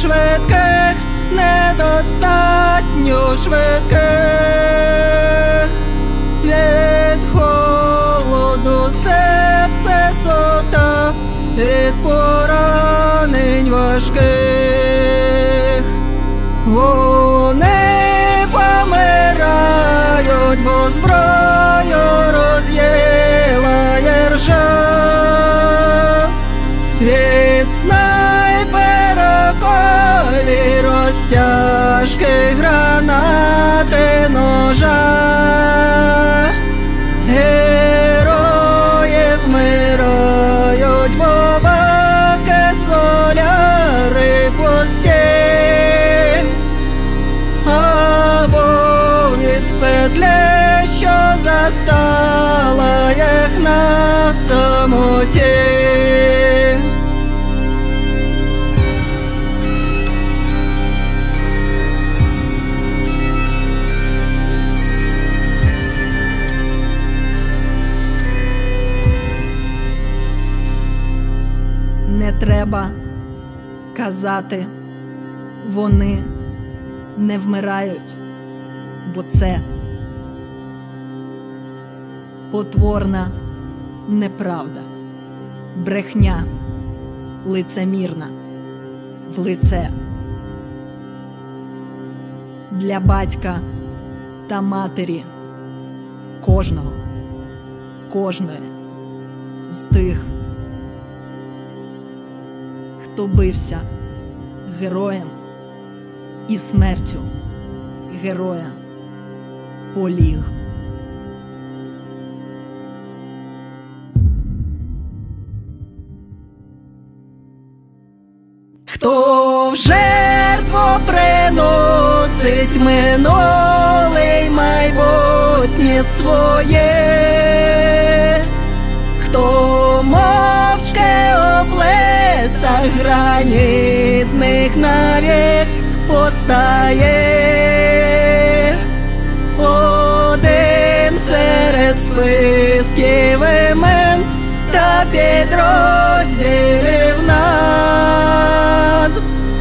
швидких, недостатньо швидких. Від холоду сепсису та від поранень важких. Вони помирають, бо зброю роз'їла іржа. Від снайпера колі розтяжки, гранати, ножа. Герої вмирають, бо баки, соляри пусті. Або від петлі, що застала їх на самоті. Не треба казати, вони не вмирають, бо це потворна неправда, брехня лицемірна в лице. Для батька та матері кожного, кожної з тих, хто бився героєм і смертю героя поліг. Хто в жертву приносить минуле й майбутнє своє, хто мовчки у плитах гранітних навік постає, один серед списків імен та підрозділів назв.